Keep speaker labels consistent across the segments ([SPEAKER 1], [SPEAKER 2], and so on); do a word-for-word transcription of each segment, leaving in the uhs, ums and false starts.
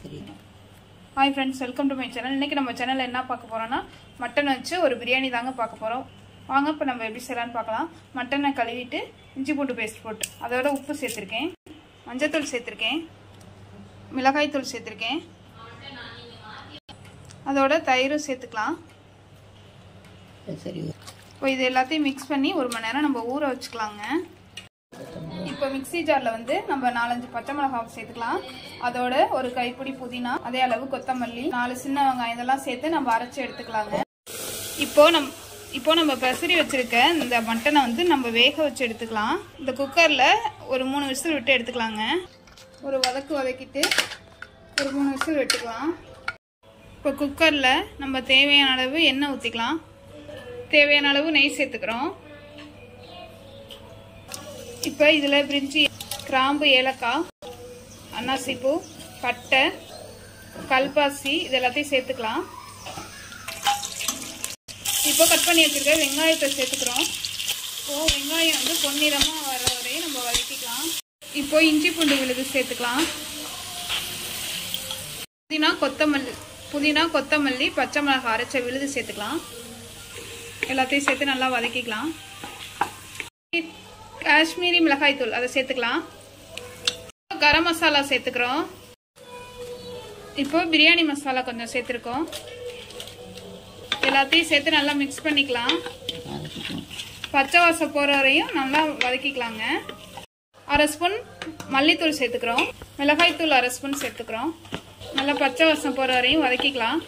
[SPEAKER 1] Hi friends, welcome to my channel. இன்னைக்கு நம்ம சேனல்ல என்ன பார்க்க போறோம்னா மட்டன் வச்சு ஒரு பிரியாணி தாங்க பார்க்க போறோம். வாங்க இப்ப நம்ம எப்படி செய்யலாம்னு பார்க்கலாம். மட்டனை கழுவிட்டு இஞ்சி பூண்டு பேஸ்ட் போட்டு அதோட உப்பு சேர்த்திருக்கேன், மஞ்சள் தூள் சேர்த்திருக்கேன், மிளகாய் தூள் சேர்த்திருக்கேன், அதோட தயிரும் சேர்த்துக்கலாம்.
[SPEAKER 2] சரி,
[SPEAKER 1] இப்போ இது எல்லாத்தையும் மிக்ஸ் பண்ணி ஒரு மணி நேரம் நம்ம ஊற வச்சுக்கலாங்க. இப்போ மிக்ஸி ஜார்ல வந்து நம்ம நாலஞ்சு பச்சை மிளகாய் சேர்த்துக்கலாம். அதோட ஒரு கைப்பிடி புதினா, அதே அளவு கொத்தமல்லி, நாலு சின்ன வெங்காயம் இதெல்லாம் சேர்த்து நம்ம அரைச்சி எடுத்துக்கலாங்க. இப்போ நம் இப்போ நம்ம பெசரி வச்சிருக்க இந்த மட்டனை வந்து நம்ம வேக வச்சு எடுத்துக்கலாம். இந்த குக்கர்ல ஒரு மூணு விசில் விட்டு எடுத்துக்கலாங்க. ஒரு வதக்கு வதக்கிட்டு ஒரு மூணு விசில் விட்டுக்கலாம். இப்போ குக்கர்ல நம்ம தேவையான அளவு எண்ணெய் ஊற்றிக்கலாம். தேவையான அளவு நெய் சேர்த்துக்கிறோம். இப்போ இதில் பிரிஞ்சி, கிராம்பு, ஏலக்காய், அன்னாசிப்பூ, பட்டை, கல்பாசி இது எல்லாத்தையும் சேர்த்துக்கலாம். இப்போ கட் பண்ணி வச்சுருக்க வெங்காயத்தை சேர்த்துக்கிறோம். இப்போ வெங்காயம் வந்து பொன்னிறமாக வர வரையும் நம்ம வதக்கிக்கலாம். இப்போ இஞ்சி பூண்டு விழுது சேர்த்துக்கலாம். புதினா கொத்தமல்லி புதினா கொத்தமல்லி பச்சை மிளகாய் அரைச்ச விழுது சேர்த்துக்கலாம். எல்லாத்தையும் சேர்த்து நல்லா வதக்கிக்கலாம். காஷ்மீரி மிளகாய் தூள் அதை சேர்த்துக்கலாம். கரம் மசாலா சேர்த்துக்கிறோம். இப்போ பிரியாணி மசாலா கொஞ்சம் சேர்த்துருக்கோம். எல்லாத்தையும் சேர்த்து நல்லா மிக்ஸ் பண்ணிக்கலாம். பச்சை வாசம் போகிற வரையும் நல்லா வதக்கிக்கலாங்க. அரை ஸ்பூன் மல்லித்தூள் சேர்த்துக்கிறோம், மிளகாய் தூள் அரை ஸ்பூன் சேர்த்துக்கிறோம். நல்லா பச்சை வாசம் போகிற வரையும் வதக்கிக்கலாம்.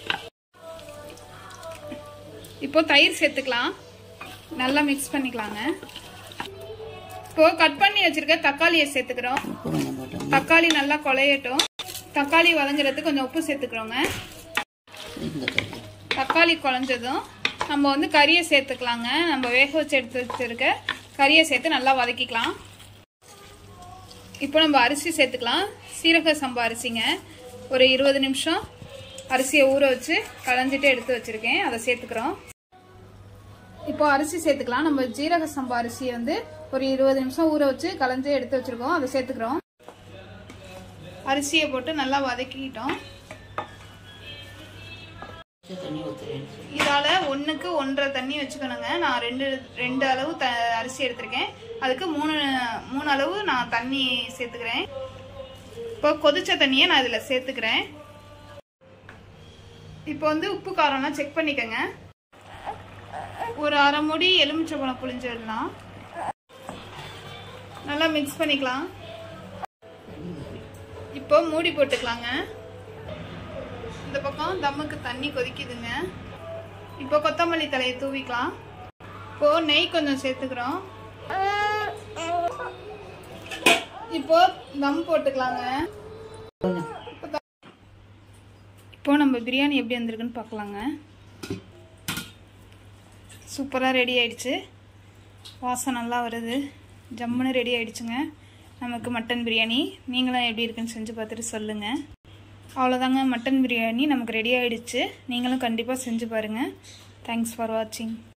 [SPEAKER 1] இப்போ தயிர் சேர்த்துக்கலாம். நல்லா மிக்ஸ் பண்ணிக்கலாங்க. இப்போ கட் பண்ணி வச்சிருக்க தக்காளியை சேர்த்துக்கிறோம். தக்காளி நல்லா குழையட்டும். தக்காளி வதங்குறதுக்கு கொஞ்சம் உப்பு சேர்த்துக்கிறோங்க. தக்காளி குழஞ்சதும் நம்ம வந்து கறியை சேர்த்துக்கலாங்க. நம்ம வேக வச்சு எடுத்து வச்சிருக்க கறியை சேர்த்து நல்லா வதக்கிக்கலாம். இப்போ நம்ம அரிசி சேர்த்துக்கலாம். சீரக சம்பா அரிசிங்க. ஒரு இருபது நிமிஷம் அரிசியை ஊற வச்சு களைஞ்சிட்டு எடுத்து வச்சிருக்கேன், அதை சேர்த்துக்கிறோம். இப்போ அரிசி சேர்த்துக்கலாம். நம்ம ஜீரக சம்பா அரிசியை வந்து ஒரு இருபது நிமிஷம் ஊற வச்சு களைஞ்சி எடுத்து வச்சிருக்கோம், அதை சேர்த்துக்கிறோம். அரிசியை போட்டு நல்லா வதக்கிட்டோம். இதால ஒன்றுக்கு ஒன்றரை தண்ணி வச்சுக்கணுங்க. நான் ரெண்டு ரெண்டு அளவு த அரிசி எடுத்திருக்கேன். அதுக்கு மூணு மூணு அளவு நான் தண்ணி சேர்த்துக்கிறேன். இப்போ கொதிச்ச தண்ணியை நான் இதில் சேர்த்துக்கிறேன். இப்போ வந்து உப்பு காரம்லாம் செக் பண்ணிக்கோங்க. ஒரு அரை மூடி எலுமிச்சம்பழம் புளிஞ்சிடலாம். நல்லா மிக்ஸ் பண்ணிக்கலாம். இப்போ மூடி போட்டுக்கலாங்க. இந்த பக்கம் தம்முக்கு தண்ணி கொதிக்குதுங்க. இப்போ கொத்தமல்லி தலையை தூவிக்கலாம். இப்போ நெய் கொஞ்சம் சேர்த்துக்கிறோம். இப்போ தம் போட்டுக்கலாங்க. இப்போ நம்ம பிரியாணி எப்படி வந்திருக்குன்னு பார்க்கலாங்க. சூப்பராக ரெடி ஆயிடுச்சு. வாசம் நல்லா வருது. ஜம்முன்னு ரெடி ஆயிடுச்சுங்க நமக்கு மட்டன் பிரியாணி. நீங்களும் எப்படி இருக்குன்னு செஞ்சு பார்த்துட்டு சொல்லுங்கள். அவ்வளோதாங்க, மட்டன் பிரியாணி நமக்கு ரெடி ஆயிடுச்சு. நீங்களும் கண்டிப்பாக செஞ்சு பாருங்கள். தேங்க்ஸ் ஃபார் வாட்சிங்.